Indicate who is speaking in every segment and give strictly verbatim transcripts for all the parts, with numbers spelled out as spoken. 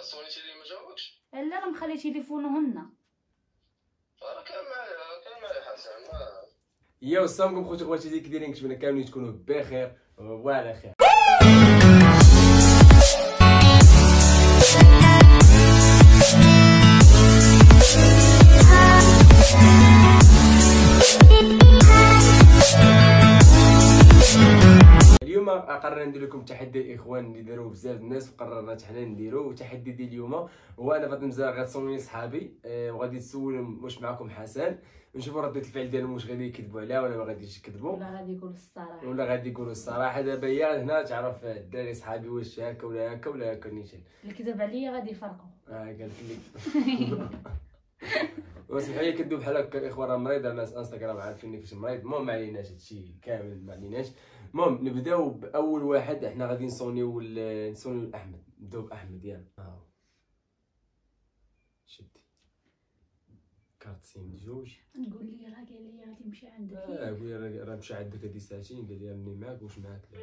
Speaker 1: صونيتي لي ما جاوبكش؟
Speaker 2: لا راه مخلي تليفونهن.
Speaker 1: راه كان معايا كان معايا حسن ما
Speaker 3: يا وسامكم خوتي خواتي اللي كدايرين، كنتمنى كاملين تكونوا بخير وعلى خير. اليوم قررنا ندير لكم تحدي الاخوان اللي داروا بزاف الناس، وقررنا حنا نديرو. التحدي ديال اليوم هو انا فاطمه الزهراء غتصوني صحابي أه وغادي تسولهم واش معكم حسن، ونشوفوا ردة الفعل ديالهم واش غادي يكذبوا عليها ولا ما غاديش يكذبوا،
Speaker 2: ولا غادي يقولوا الصراحه
Speaker 3: ولا غادي يقولوا الصراحه. دابا هي هنا تعرف الدراري صحابي واش هكا ولا هكا ولا هكا نيشان.
Speaker 2: اللي كذب عليا غادي يفرقوا.
Speaker 3: اه قالت لك واسمحوا لي كدوب بحال هكا الاخوان، راه مريض، الناس انستغرام عارفيني كيفاش مريض. المهم ما عليناش هادشي كامل ما عليناش. المهم نبداو باول واحد، حنا غادي نصونيو نصونيو احمد. نبداو باحمد يلا. ها شدي كارتين جوج.
Speaker 2: نقول لي راه قال لي غادي يمشي عندك.
Speaker 3: اه قولي راه مشى عندك هادي ساعتين، قال لي راني معاك واش معاك. لا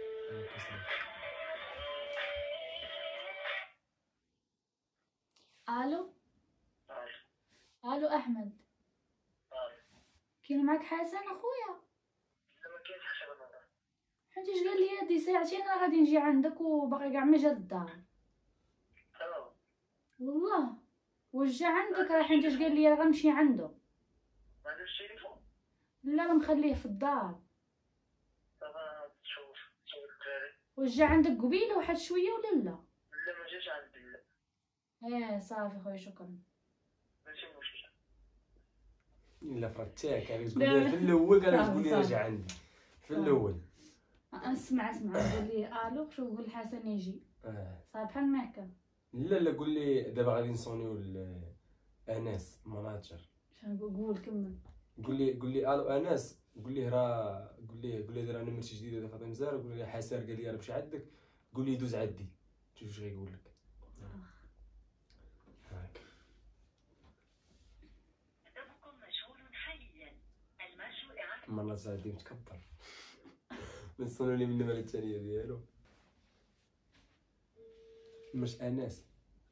Speaker 2: الو الو احمد، كاين معاك حسن اخويا؟
Speaker 1: ما كاينش حتى شي
Speaker 2: حيت اش قال لي هادي ساعتين راه غادي نجي عندك وباقي كاع ما جا للدار. والله واش جا عندك؟ راه حيت اش قال لي راه غنمشي عنده.
Speaker 1: ما عندوش التليفون؟
Speaker 2: لا راه مخليه في الدار.
Speaker 1: دابا تشوف تشوف الدراري.
Speaker 2: واش جا عندك قبيله واحد شويه ولا لا؟
Speaker 1: لا ما جاش عندي لا.
Speaker 2: ايه صافي خويا شكرا.
Speaker 1: ماشي مشكل.
Speaker 3: الا فرتاك عليك تقول لي في الاول، قال تقول لي راجع عندي في الاول.
Speaker 2: اسمع اسمع قول لي الو، شوف قول حسن يجي.
Speaker 3: اه
Speaker 2: صافي بحال ما هكا.
Speaker 3: لا لا قول لي دابا غادي نصونيو انس مناجر.
Speaker 2: شنو نقول؟ كمل.
Speaker 3: قول لي قول لي الو انس، قول ليه راه قول ليه قول ليه راه نمرتي جديده ديال فاطمه الزهراء، قول ليه حسن قال لي راه مشى عندك، قول لي دوز عندي شوف واش غيقول لك. هاك
Speaker 4: كتابكم مشغول حاليا، المشروع إعادة
Speaker 3: مرة سعدي متكبر نصونوا لي من النمرة الثانية ديالو. مش انس.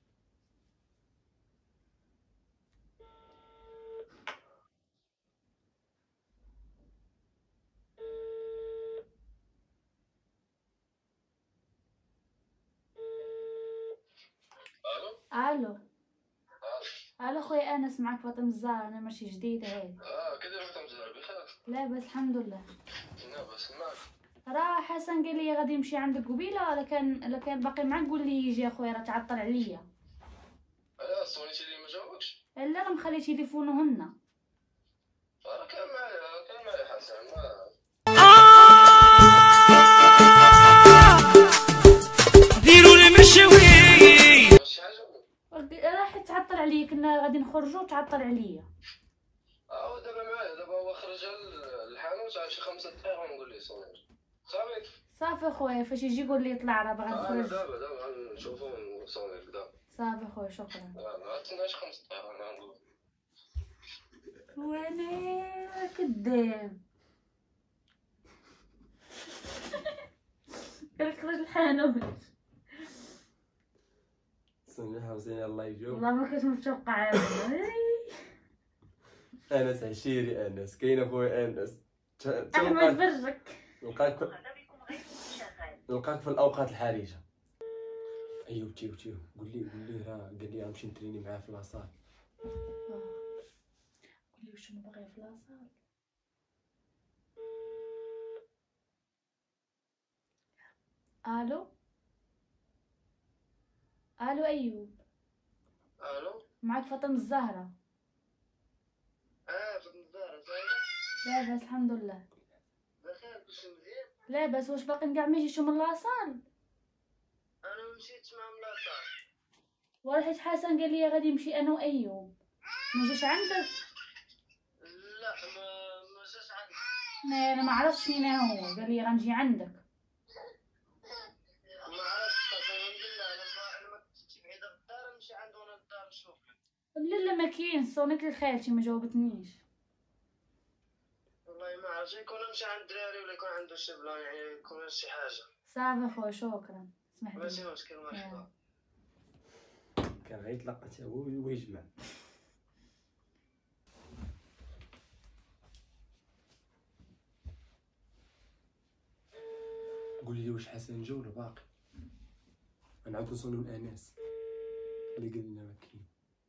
Speaker 2: الو الو خويا انس، معك فاطمه الزهراء، انا ماشي جديده هاي.
Speaker 1: اه كدير فاطمه الزهراء بخير؟
Speaker 2: لاباس الحمد لله.
Speaker 1: لاباس معاك.
Speaker 2: راه حسن قال لي غادي يمشي عندك قبيله، الا كان الا كان باقي معاك قول لي يجي اخويا، راه تعطل عليا.
Speaker 1: اه صونيتي لي ما جاوبكش؟
Speaker 2: لا راه مخلي تليفونهن.
Speaker 1: راه كان معايا كان معايا حسن ما
Speaker 5: ديروا لي مشوي
Speaker 1: شي حاجه.
Speaker 2: راه حيت تعطل عليا، كنا غادي نخرجوا تعطل عليا.
Speaker 1: اه دابا معايا، دابا هو خرج للحانوت على شي خمسة دقائق ونقول ليه صوني. صافي
Speaker 2: صافي خويا، فاش يجي قول لي طلع راه باغي
Speaker 1: اه
Speaker 2: نخرج.
Speaker 1: دابا دابا نشوفو ونصوني دابا.
Speaker 2: صافي خويا شكرا.
Speaker 1: اه تسنى شي خمس دقائق انا نقول.
Speaker 2: وانا كداب قالك خرج الحانوت.
Speaker 3: صنع حسين الله يجاوب.
Speaker 2: والله ما كنت متوقعه.
Speaker 3: انس عشيري انس كاين اخويا انس.
Speaker 2: احمد برك
Speaker 3: نلقاك
Speaker 4: بكم غير شغال.
Speaker 3: نلقاك في الاوقات الحرجه. ايوا تيو تيو قول لي قول لي راه قال لي غنمشي نتريني معاه في لاصال.
Speaker 2: قول لي واش انا باغي في لاصال. الو الو ايوب،
Speaker 1: الو
Speaker 2: معك فاطمه الزهراء.
Speaker 1: اه فاطمه الزهراء صايبه
Speaker 2: لاباس الحمد لله.
Speaker 1: بخير كلشي مزيان.
Speaker 2: لاباس، واش باقي كاع ما جيتو من لاصال؟
Speaker 1: انا ما مشيتش معاهم لاصال.
Speaker 2: وراه حيت حسن قال لي غادي يمشي انا وايوب، ما جاش عندك؟
Speaker 1: لا ما ما جاش عندي.
Speaker 2: ما انا ما عرفتش فين هو، قال لي غنجي عندك.
Speaker 1: ما عرفتش الحمد لله. لما لما كنت بعيده في الدار نمشي عنده انا للدار نشوف لك.
Speaker 2: لا لا ما كاين، صونيت لخالتي ما جاوبتنيش.
Speaker 1: والله ما عرفت، يكون مشى عند الدراري ولا يكون عنده شي بلان، يعني يكون شي حاجه.
Speaker 2: صافي خويا شكرا، اسمح لي.
Speaker 1: ماشي مشكل مرحبا.
Speaker 3: كان غيتلقى حتى هو ويجمع. قول لي واش حسن جا ولا باقي؟ غنعاود نوصلو لانس اللي قال لنا ما كاين.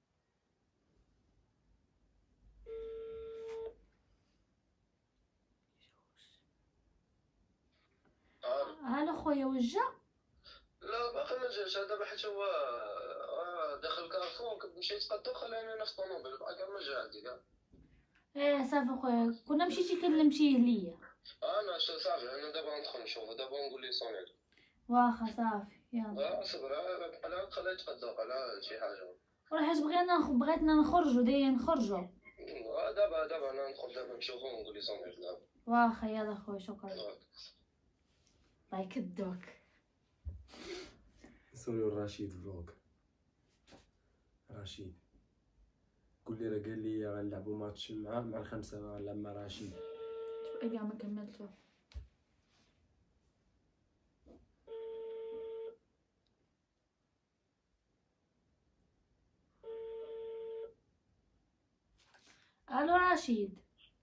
Speaker 2: هلا خويا واش جا؟
Speaker 1: لا باقي ما جاش دابا حتى هو آه، داخل كارفور كنت مشيت تقدو خلاني انا في الطوموبيل باقي ما جا عندي كاع.
Speaker 2: ايه صافي خويا كنا مشيتي كلمتيه ليا.
Speaker 1: انا شو صافي انا دابا ندخل نشوف دابا نقول ليه صوني.
Speaker 2: واخا صافي يلا.
Speaker 1: اه صبر بحال خليه يتقدى على شي حاجه.
Speaker 2: وحاش بغينا نخ... بغيتنا نخرجوا دايرين نخرجوا.
Speaker 1: آه، دابا دابا انا ندخل دابا نشوفو ونقول ليه صوني دابا.
Speaker 2: واخا يلا خويا شكرا.
Speaker 1: آه.
Speaker 2: الله يكدوك.
Speaker 3: نسوليو رشيد فلوق. رشيد قول لي راه قال لي غنلعبوا ماتش مع مع الخمسه غنلعب مع رشيد.
Speaker 2: شوف كاع ما كملتو. الو رشيد.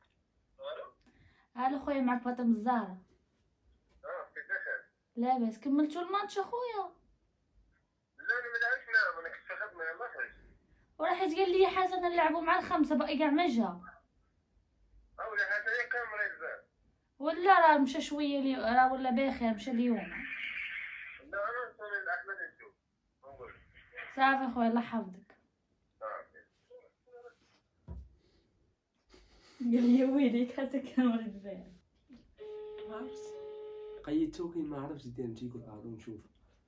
Speaker 1: الو
Speaker 2: الو خويا معك فاطمه الزهراء.
Speaker 1: اه كيف داخل؟
Speaker 2: لاباس كملتو الماتش اخويا؟
Speaker 1: لا انا ما لعبتش معاهم انا كنت في خدمه يلاه خرجت.
Speaker 2: وراه حيت قال لي حسن نلعبوا مع الخمسه باقي كاع ما جا.
Speaker 1: اولا حتى هي كان مريض زاد.
Speaker 2: ولا راه مشى شويه لي راه ولا بخير مشى اليوم.
Speaker 1: لا انا نصوني الاحمد نشوف نقول.
Speaker 2: صافي خويا الله يحفظك. قال لي ويلي حتى كان مريض بها.
Speaker 3: قيدتو كاين ما عرفش داير تيقول اه نشوف.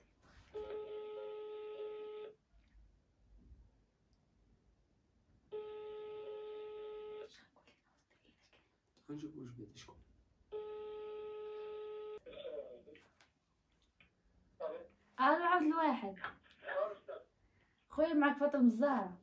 Speaker 3: نشوف واش بغيت شكون.
Speaker 2: الو عبد الواحد. خويا معك فاطمه الزهراء.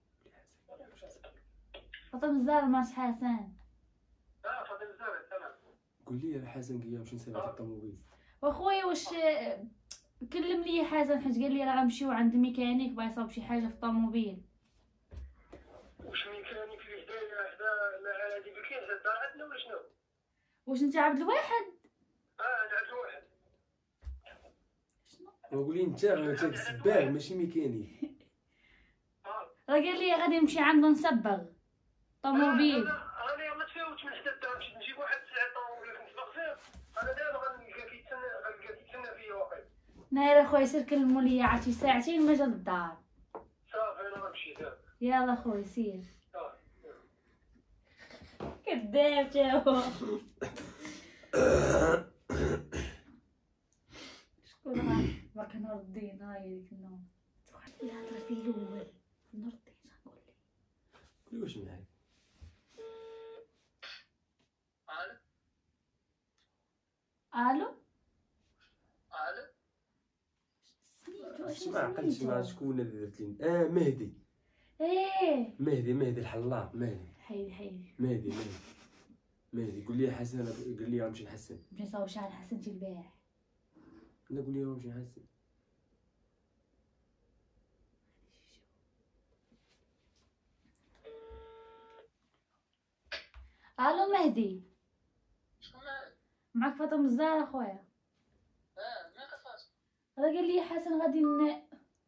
Speaker 2: فاطمه الزهراء ماتش حسن.
Speaker 1: اه فاطمه الزهراء سلام.
Speaker 3: قول لي راه حسن قال لي باش نسالك الطوموبيل.
Speaker 2: واخويا واش كلم لي حسن حيت قال لي راه غنمشيو عند الميكانيك باغي يصاوب شي حاجه في الطوموبيل.
Speaker 1: واش ميكانيك فيه دايره حدا هادي بكين حدا الدار عندنا ولا شنو؟
Speaker 2: واش انت عبد الواحد؟
Speaker 1: اه انا عبد الواحد.
Speaker 3: وقول لي انت انت سباغ ماشي ميكانيك.
Speaker 1: اه
Speaker 2: راه قال لي غادي نمشي عنده نصبغ طوموبيل.
Speaker 1: انا انا ما تفاوتش من حدا الدار مشيت نجيب واحد الساعه طوموبيل كنت فيه. انا دابا غنلقى كيتسنى غنلقى كيتسنى فيا واقيلا.
Speaker 2: ناير اخويا سير كلموا لي عاد شي ساعتين ما جا للدار.
Speaker 1: صافي انا غنمشي دابا.
Speaker 2: يلا خويا سير.
Speaker 1: صافي.
Speaker 2: كذاب تا هو. شكون راه باقي نور الدين هاي ديك النوم. لا هضر في الاول نور الدين شنقول لك.
Speaker 3: قول لي واش معاك.
Speaker 2: الو
Speaker 1: الو
Speaker 2: سميتو
Speaker 3: شي ما عقلتش مع
Speaker 2: سميتو؟
Speaker 3: شكون اللي درت لي. اه مهدي.
Speaker 2: ايه
Speaker 3: مهدي مهدي الحلاق مهدي.
Speaker 2: حيدي حيدي
Speaker 3: مهدي مهدي مهدي قول لي حسن قال لي غنمشي نحسن.
Speaker 2: نمشي نصاوب شعر حسنتي البارح.
Speaker 3: لا قول لي غنمشي نحسن.
Speaker 2: الو مهدي
Speaker 1: شكون معاك؟
Speaker 2: معك فاطمه الزهراء خويا.
Speaker 1: اه مالك فاطمه؟
Speaker 2: راه قال لي حسن غادي ن ناري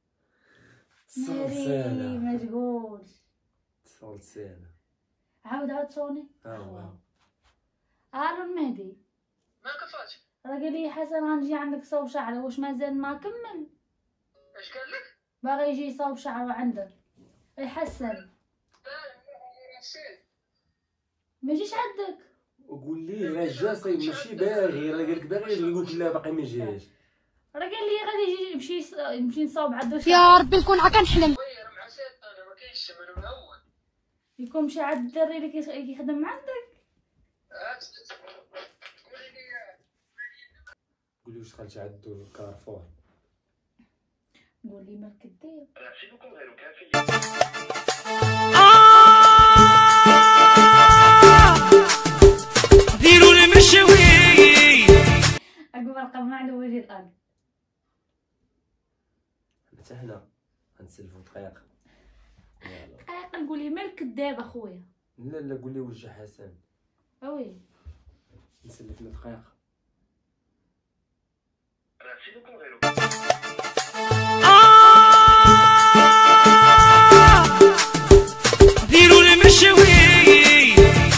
Speaker 3: صلصانة
Speaker 2: ما تقولش.
Speaker 3: صلصانة.
Speaker 2: عاود عاود صوني.
Speaker 3: اه
Speaker 2: الو المهدي
Speaker 1: مالك فاطمه؟
Speaker 2: راه قال لي حسن غنجي عندك صوب شعره واش مازال ما كمل؟
Speaker 1: اش قال لك؟
Speaker 2: باغي يجي يصاوب شعره عندك. اي حسن
Speaker 1: اه نسيت.
Speaker 2: ما يجيش عندك.
Speaker 3: وقول لي راه جا صايب ماشي باغي راه قال لك باغي يقول لك لا باقي ما جاش.
Speaker 2: راه قال لي غادي يجي يمشي يص- يمشي نصاوب عندو
Speaker 6: يا
Speaker 2: شعره.
Speaker 6: ربي نكون هكا نحلم.
Speaker 1: وي راه مع سيد انا ما كاينش من الاول.
Speaker 2: يكون مشى عند الدري اللي كيخ- كيخدم عندك.
Speaker 1: عاد قولي لي
Speaker 3: قول لي واش دخلتي عندو كارفور.
Speaker 2: قول لي مال كداب.
Speaker 1: راه سيبكم غير كافي.
Speaker 5: ديروا المشوي
Speaker 2: اقوى رقم مع وجه الارض.
Speaker 3: حتى حنا غنسلفو دقيقه. يلا
Speaker 2: دقيقه نقول ليه مالك كداب اخويا.
Speaker 3: لا لا قول لي وجه حسن.
Speaker 2: اوي
Speaker 3: نسلفنا دقيقه.
Speaker 1: راسلكم غير
Speaker 5: ديروا لي مشوي.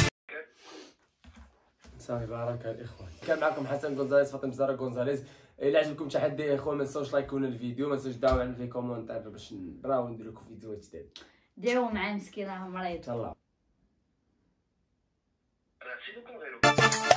Speaker 3: صافي بارك الاخوان. كان معكم حسن غونزاليز فاطمه زهره غونزاليز. الا عجبكم التحدي يا اخوان ما تنساوش لايكونا الفيديو، ما تنساوش دعوا عنا في كومونتير باش نراو ندير لكم فيديوهات جداد.
Speaker 2: ديروا مع مسكينه مريض.
Speaker 3: يلاه
Speaker 1: راسلكم غير